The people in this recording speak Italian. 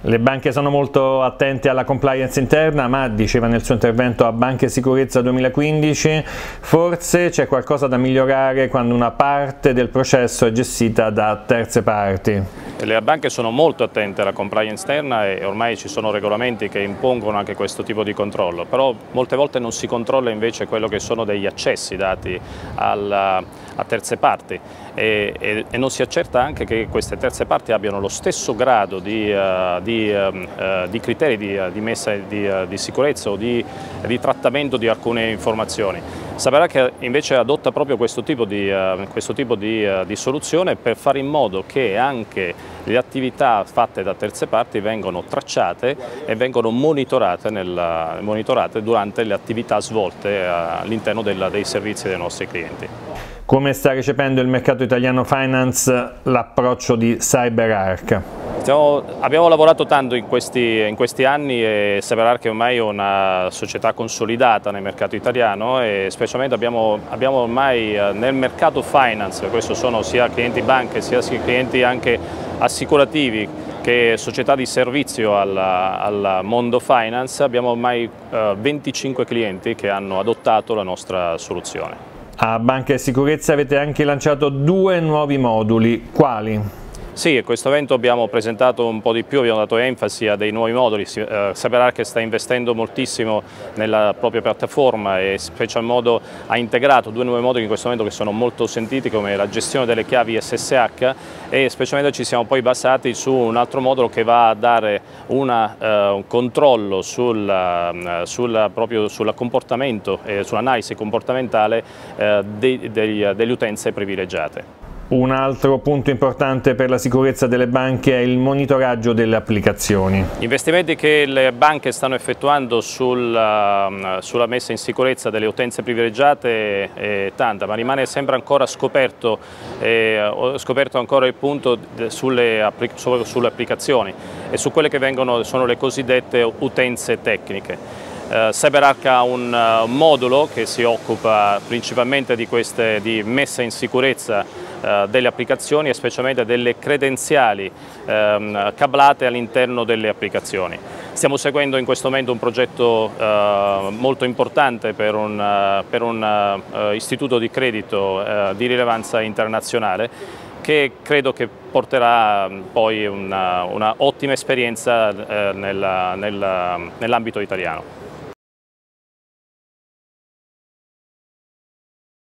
Le banche sono molto attente alla compliance interna, ma diceva nel suo intervento a Banca e Sicurezza 2015, forse c'è qualcosa da migliorare quando una parte del processo è gestita da terze parti. Le banche sono molto attente alla compliance interna e ormai ci sono regolamenti che impongono anche questo tipo di controllo, però molte volte non si controlla invece quello che sono degli accessi dati a terze parti e non si accerta anche che queste terze parti abbiano lo stesso grado di criteri di messa di sicurezza o di trattamento di alcune informazioni. Saperac invece adotta proprio questo tipo di soluzione per fare in modo che anche le attività fatte da terze parti vengano tracciate e vengono monitorate durante le attività svolte all'interno dei servizi dei nostri clienti. Come sta recependo il mercato italiano finance l'approccio di CyberArk? Abbiamo lavorato tanto in questi anni e CyberArk è ormai una società consolidata nel mercato italiano e specialmente abbiamo ormai nel mercato finance, questo sono sia clienti banche sia clienti anche assicurativi che società di servizio al mondo finance, abbiamo ormai 25 clienti che hanno adottato la nostra soluzione. A Banca e Sicurezza avete anche lanciato 2 nuovi moduli, quali? Sì, a questo evento abbiamo presentato un po' di più, abbiamo dato enfasi a dei nuovi moduli. CyberArk sta investendo moltissimo nella propria piattaforma e special modo ha integrato 2 nuovi moduli in questo momento che sono molto sentiti, come la gestione delle chiavi SSH, e specialmente ci siamo poi basati su un altro modulo che va a dare un controllo proprio sul comportamento e sull'analisi comportamentale delle utenze privilegiate. Un altro punto importante per la sicurezza delle banche è il monitoraggio delle applicazioni. Gli investimenti che le banche stanno effettuando sulla messa in sicurezza delle utenze privilegiate è tanta, ma rimane sempre ancora scoperto ancora il punto sulle applicazioni e su quelle che sono le cosiddette utenze tecniche. CyberArk ha un modulo che si occupa principalmente di messa in sicurezza delle applicazioni e specialmente delle credenziali cablate all'interno delle applicazioni. Stiamo seguendo in questo momento un progetto molto importante per un istituto di credito di rilevanza internazionale che credo che porterà poi una ottima esperienza nell'ambito italiano.